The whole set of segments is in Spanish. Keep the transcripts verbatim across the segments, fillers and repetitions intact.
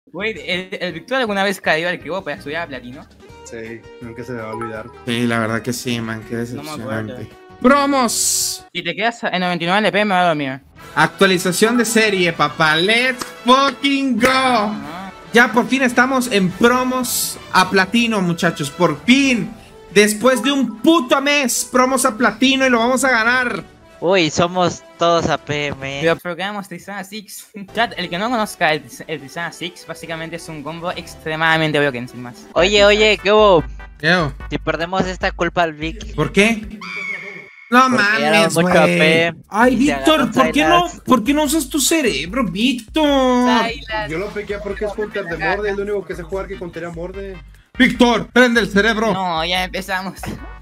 Güey, ¿el, el Víctor alguna vez cayó al que vos para estudiar a platino? Sí, nunca se me va a olvidar. Sí, la verdad que sí, man, qué No me decepcionante. acuerdo. ¡Promos! Si te quedas en noventa y nueve L P me va a dormir. Actualización de serie, papá. Let's fucking go. Ah, Ya por fin estamos en promos a platino, muchachos. Por fin. Después de un puto mes, promos a platino y lo vamos a ganar. Uy, somos todos A P M. pero programamos Tristana seis. Chat, el que no conozca el, el Tristana seis, básicamente es un combo extremadamente broken, sin más. Oye, oye, ¿qué hubo? Yo, Si perdemos esta culpa al Vic. ¿por qué? No Porque era mames, mucho güey. A P Ay, y se Víctor, agarró ¿por qué no, Silas. ¿por qué no usas tu cerebro, Víctor? Yo lo pequé porque es Hunter de Morde, es lo único que sé jugar que contaría Morde. Víctor, prende el cerebro. No, ya empezamos.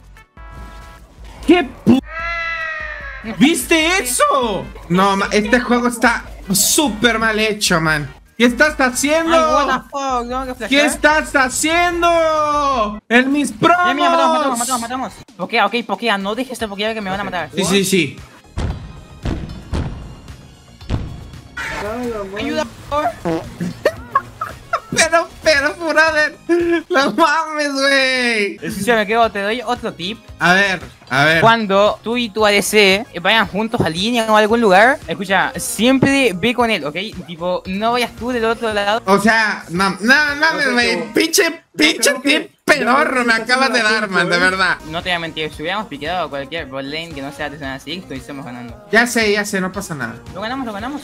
¿Qué p... ¿Viste eso? No, ma- este juego está súper mal hecho, man. ¿Qué estás haciendo? Ay, what the fuck, ¿no? ¿Qué ¿Qué flashear? estás haciendo? En mis promos. Mira, mira, matamos, matamos, matamos, matamos. Pokea, ok, pokea, no dejes de pokear que me van a matar. Sí, sí, sí. Ayuda, por favor. Pero, pero, brother. No mames, güey. Escúchame, que te doy otro tip. A ver, a ver. Cuando tú y tu A D C vayan juntos a línea o a algún lugar, escucha, siempre ve con él, ¿ok? Tipo, no vayas tú del otro lado. O sea, no, no, no, güey. Pinche, pinche tip pedorro me acabas de dar, man, de verdad. No te voy a mentir, si hubiéramos piqueado cualquier bot lane que no sea Tristana seis, estuviésemos ganando. Ya sé, ya sé, no pasa nada. Lo ganamos, lo ganamos.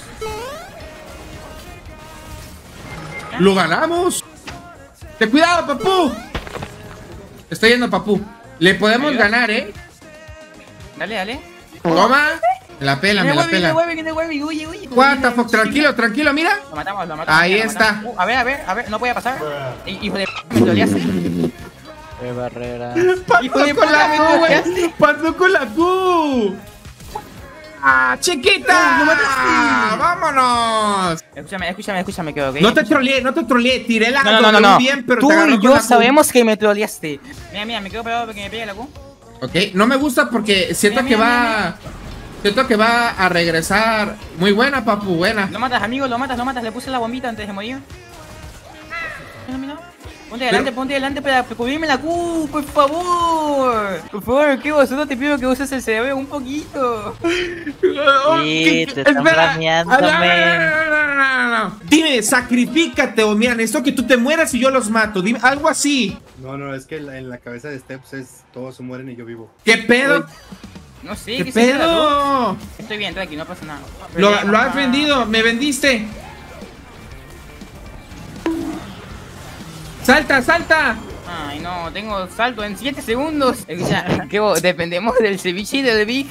¡Lo ganamos! ¡Ten cuidado, papú! Estoy yendo, papú. Le podemos ¿Ayuda? ganar, ¿eh? Dale, dale. Toma. Me la pela, me la Viene pela. Webby, viene Webby, oye, oye. What the fuck, tranquilo, tranquilo, mira. Lo matamos, lo matamos. Ahí mira, lo está. matamos. Uh, a ver, a ver, a ver, no puede pasar. I- Hijo de p, me troleaste. Qué barrera. Hijo de Pasó con la puta, me Q, güey. troleaste. Pasó con la Q. ¡Ah, chiquita! ¡Lo mataste! ¡Vámonos! Escúchame, escúchame, escúchame, que ok. No te troleé, no te troleé. Tiré la No, no, no, no, no. bien, pero Tú te agarró y con yo la Q. sabemos que me troleaste. Mira, mira, me quedo pegado porque me pegue la Q. Ok, no me gusta porque siento Mira, que mira, va... Siento que va a regresar. Muy buena, papu, buena. Lo matas, amigo, lo matas, lo matas. Le puse la bombita antes de morir. Mira, mira. Ponte Pero- delante, ponte delante para cubrirme la Q, por favor. Por favor, que vos solo te pido que uses el cerebro un poquito. Sí, te están Espera. flameando, Ah, no, men. no, no, no, no, no. Dime, sacrifícate o mira, necesito que tú te mueras y yo los mato. Dime, algo así. No, no, es que en la, en la cabeza de Steps es todos se mueren y yo vivo. ¿Qué pedo? No sé, ¿Qué ¿qué se queda, pedo? tú? Estoy bien, tranqui, no pasa nada. Lo, lo has vendido, me vendiste. ¡Salta, salta! Ay, no, tengo salto en siete segundos. Escucha, que vos, dependemos del ceviche y del Big.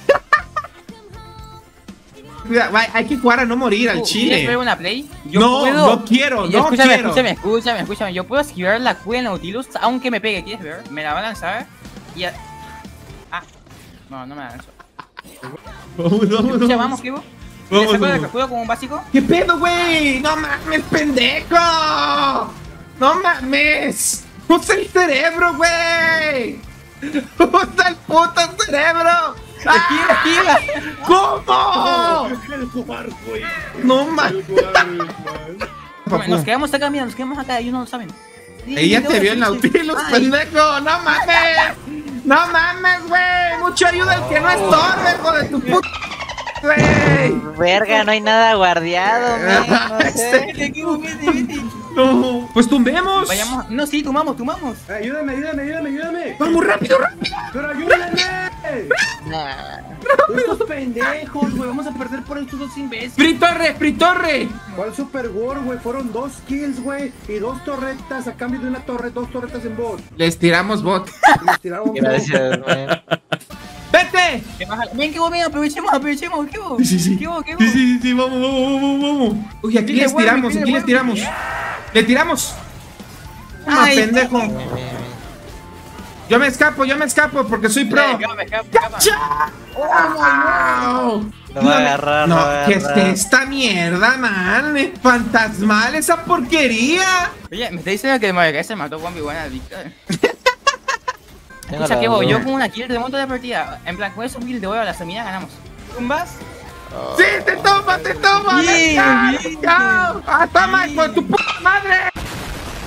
Mira, va, hay que jugar a no morir al ¿Quieres ver chile. una play? No, no quiero, Y no escúchame, quiero. escúchame, escúchame, escúchame. Yo puedo esquivar la Q en Nautilus aunque me pegue. ¿Quieres ver? Me la va a lanzar y a... Ah, no, no me la lanzó. Vamos, vamos, Escucha, vamos, Kibo. ¿Le Vamos, saco el vamos. escudo como un básico? ¿Qué pedo, güey? No mames, pendejo. No mames. Usa el cerebro, güey. Usa el puto cerebro. ¡Esquiva, esquiva! ¿Cómo? No mames. Nos quedamos acá, mira, nos quedamos acá, ellos no lo saben. Sí, Ella sí, te sí, vio sí, en sí. Nautilus, Ay, pendejo. No mames. No mames, güey. Mucho ayuda el que no estorbe, hijo de tu puta. Güey. Verga, no hay nada guardiado, men. No sé. Vete, Kibo, vete, vete. No. Pues tumbemos. Vayamos, no, sí, tomamos, tomamos. Ayúdame, ayúdame, ayúdame, ayúdame. Vamos rápido, rápido. Pero ayúdame. Nah. Estos pendejos, güey, vamos a perder por estos dos imbéciles. Free torre, free torre. ¿Cuál Super War, güey? Fueron dos kills, güey. Y dos torretas a cambio de una torre, dos torretas en bot. Les tiramos bot. Y nos tiraron Gracias, men. ¡Vete! ¿Qué pasa? Ven, Kibo, ven, aprovechemos, aprovechemos, Kibo. Sí, sí, sí. Kibo, Kibo. Sí, sí, sí, vamos, vamos, vamos, vamos. Uy, aquí Pide les huevo, tiramos, pide aquí les huevo. tiramos. Le tiramos. Toma, Ay, pendejo. Ven, ven, ven. Yo me escapo, yo me escapo porque soy pro. Escapa, escapa, escapa. ¡Cha! ¡Oh! Lo va a agarrar, No, lo va a ¿qué es agarrar. esta mierda, man? Fantasmal esa porquería. Oye, me está diciendo que el Mario se mató con mi buena Víctor. Tengo Escucha, la Kibo, duda. yo con una kill remonto la partida. En plan, con esos kills de huevo a la semilla ganamos. ¿Tumbas? Sí, te toma, te toma. Bien, Let's go, bien. let's go. Ah, toma, Bien. con tu puta madre.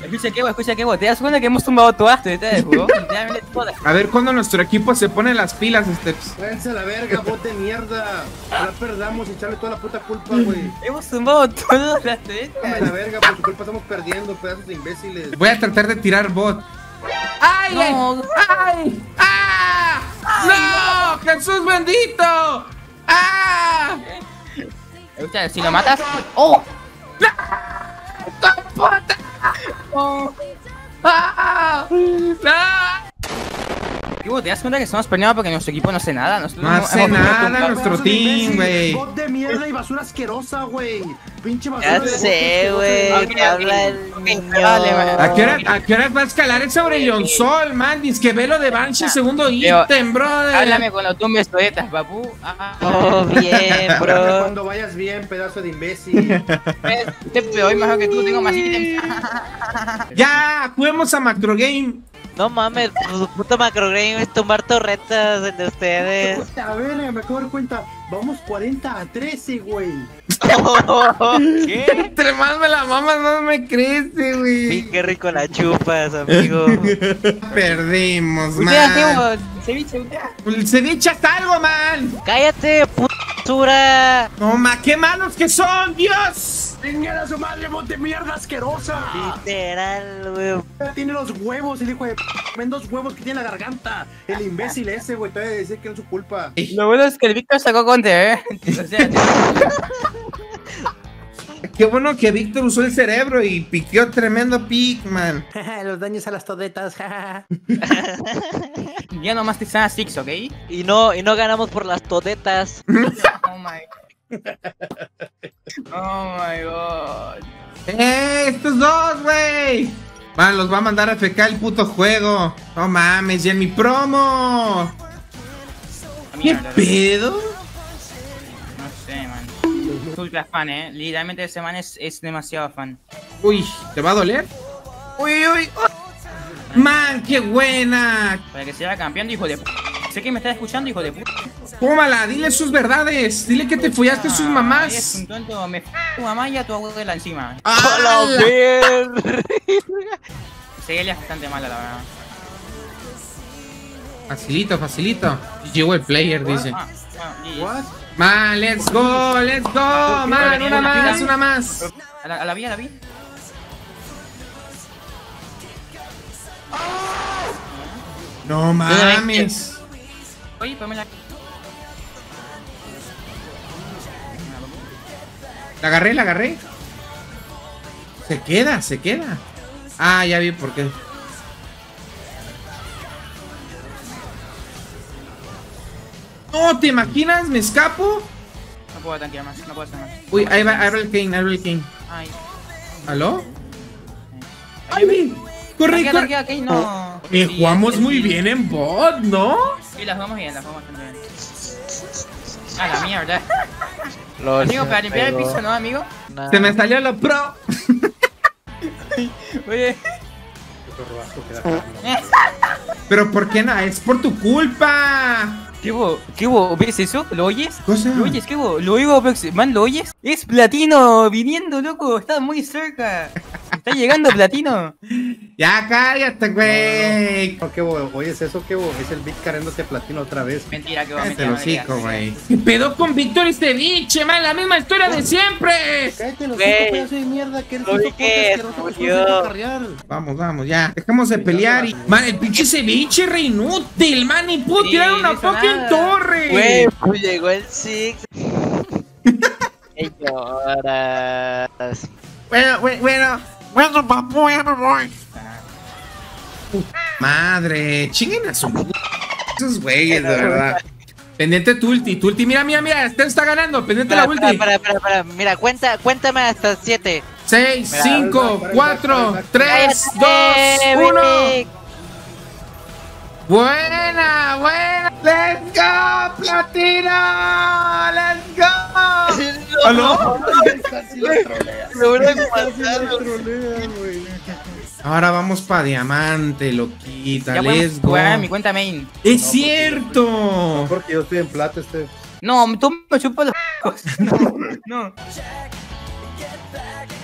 Escucha que escucha que te das cuenta que hemos tumbado todo esto de este juego. Literalmente todas. A ver cuando nuestro equipo se pone las pilas, Steps. Váyanse a la verga, bot de mierda. Ya perdamos y echarle toda la puta culpa, güey. Hemos tumbado todas las Dame la verga, por su culpa estamos perdiendo, pedazos de imbéciles. Voy a tratar de tirar bot. ¡Ay! No. ¡Ay! ¡Ah! ¡No! ¡Jesús bendito! ¡Ah! Escucha, si lo matas. ¡Oh! ¡Puta! ¡Oh! ¡Ah! ¡No! Digo, ¿te das cuenta que estamos perdiendo porque nuestro equipo no hace nada? Nosotros No hace hemos- hemos- nada, hemos- nuestro Pedazos de team, imbéciles, güey. Bot de mierda y basura asquerosa, güey. Pinche basura. Ya de bot sé, asquerosa. güey. Ok, Que habla ok, el ok, niño. vale, vale. ¿A qué, hora, ¿A qué hora va a escalar el sobre John Sol, man? Dice que velo de Banshee, segundo Leo, ítem, brother. Háblame cuando tumbes toetas, papu. Ah, Oh, bien, bro. Cuando vayas bien, pedazo de imbécil. Te peor mejor que tú, tengo más ítems. Ya, juguemos a Macro Game. No mames, su puto macrogame es tumbar torretas el de ustedes. Puta verga, me acabo de dar cuenta. Vamos cuarenta a trece, güey. ¿Qué? Entre más me la mamas, más me crece, Sí, güey. qué rico la chupas, amigo. Perdimos, Ustedes, man. tengo ceviche, ustedes. El ceviche hasta algo, man. Cállate, puta basura. No, ma, qué malos que son, Dios. ¡Venga a su madre, bot de mierda asquerosa! Literal, güey. Tiene los huevos, el hijo de p. Ven dos huevos que tiene en la garganta. El imbécil ese, güey. Todavía decir que no es su culpa. Lo bueno es que el Víctor sacó contra, eh. O sea, Qué bueno que Víctor usó el cerebro y piqueó tremendo pick, man. Los daños a las todetas. ya nomás te están a Six, ¿ok? Y no, y no ganamos por las todetas. Oh my. Oh my god. ¡Eh! ¡Estos dos, güey! Man, los va a mandar a F K el puto juego. No mames, ya en mi promo. ¿Qué Mierda, pedo? no sé, man. Ultra fan, eh. Literalmente ese man es, es demasiado fan. Uy, ¿te va a doler? Uy, uy. Oh. Man, qué buena. Para que sea campeón, hijo de p. Sé que me estás escuchando, hijo de p. Tómala, dile sus verdades. Dile que te follaste a sus Es un mamás. tonto, me f tu mamá y a tu abuela encima. ¡Ah! bien! Sí, él es bastante mala, la verdad. Facilito, facilito. Llegó el player, dice. Ah, ah, y- What? Man, let's go, let's go. Man, una más, una más. A la, a la vi, a la vi. No mames. Oye, ponme la. La agarré, la agarré. Se queda, se queda. Ah, ya vi por qué. No, ¿te imaginas? ¿Me escapo? No puedo tanquear más, no puedo hacer más. Uy, ahí va, ahí va el Kane, ahí va el Kane. Ay. ¿Aló? ¡Ay! ¡Corre, Tanquea, corre! tanquea, ok, no. Eh, Sí, jugamos sí, muy sí. bien en bot, ¿no? Sí, las jugamos bien, las jugamos bastante bien. A la mierda. Lo Amigo, para limpiar el pegó. piso, ¿no, amigo? Nah. Se me salió lo pro. Oye. Pero ¿por qué no? Es por tu culpa. ¿Qué hubo? ¿Qué hubo? ¿Ves eso? ¿Lo oyes? Cosa. ¿Lo oyes? ¿Qué hubo? ¿Lo oigo? Pex- Man, ¿lo oyes? Es Platino viniendo, loco. Está muy cerca. Está llegando Platino. Ya cállate, güey. No, ¿qué bo? Oye, ¿es eso qué bo? Es el Big cargándose platino otra vez. Mentira, que va a Cállate meter. el no le hocico, digas. güey. ¿Qué pedo con Víctor este biche, man? La misma historia de siempre. Cállate los Güey. cinco pedazos de mierda que eres Lo un vi soporte que asqueroso que murió. no sabes carrear. Vamos, vamos, ya. Dejamos de pelear y... Man, el pinche ceviche re inútil, man. Ni pudo Sí, tirar una no hizo fucking nada. torre. Güey, pues llegó el Six. ¿Qué lloras? Bueno, bueno, bueno. Bueno, papu, ya me voy. Madre, chinguen a su... Esos güeyes, de verdad. Pendiente tu ulti, tu ulti. Mira, mira, mira. Este está ganando. Pendiente la Espera, ulti. espera, espera, espera, espera. Mira, cuenta, cuéntame hasta siete. seis, Mira, cinco, para, cuatro, para, tres, ¡Cállate, dos, uno. Vic! Buena, buena. Let's go, Platino. Let's go. ¿Aló? Casi la trolea. Seguro que Casi la pasaron. trolea, güey. Ahora vamos pa' diamante, loquita. Ya Let's podemos go. jugar a mi cuenta main. Es cierto. Porque yo estoy en plata, este. No, tú me chupas los... No, no.